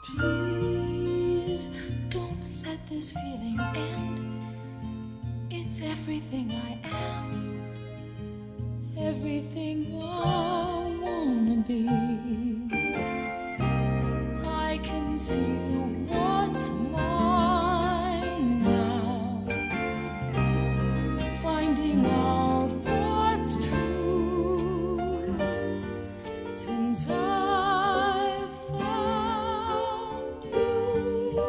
Please don't let this feeling end. It's everything I am, everything I wanna be. I can see what's mine now, finding out what's true since I've found you.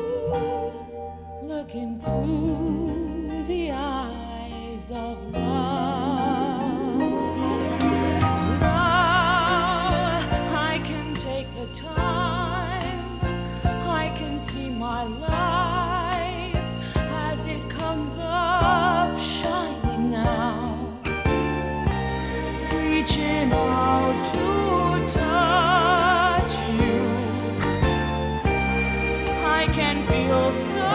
Looking through the eyes of love, now I can take the time, I can see my life as it comes up shining now, reaching out to touch you. I can feel so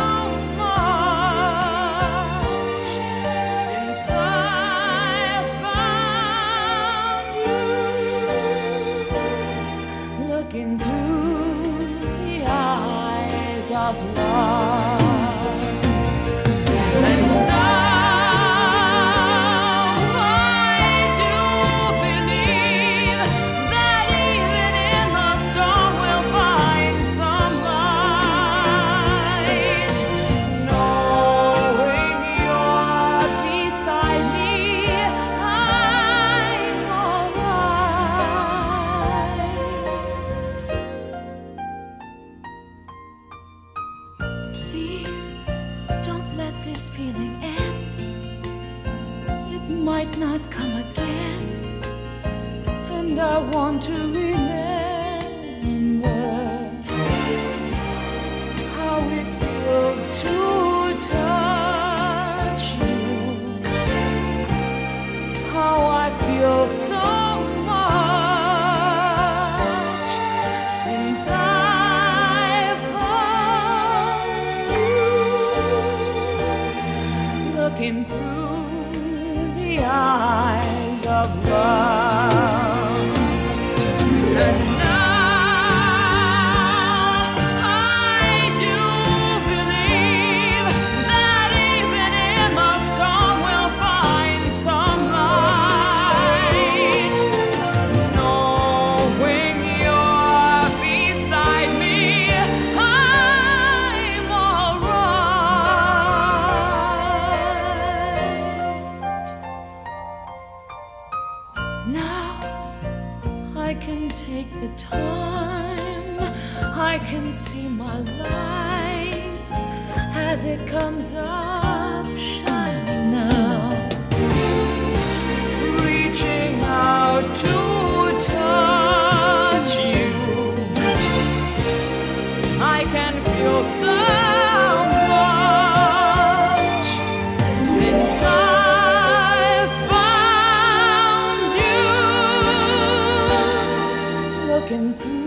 much since I found you. Looking through the eyes of love. And now I do believe that even in the storm we'll find some light. Knowing you're beside me, I'm alright. Please don't let this feeling end. It might not come again, and I want to remember how it feels to touch you, how I feel so much since I found you. Looking through the eyes of love. And now I do believe that even in the storm we'll find some light. Knowing you're beside me, I'm alright. Now I can take the time, I can see my life as it comes up shining now, reaching out to touch you. I can feel so much since I found you. Looking through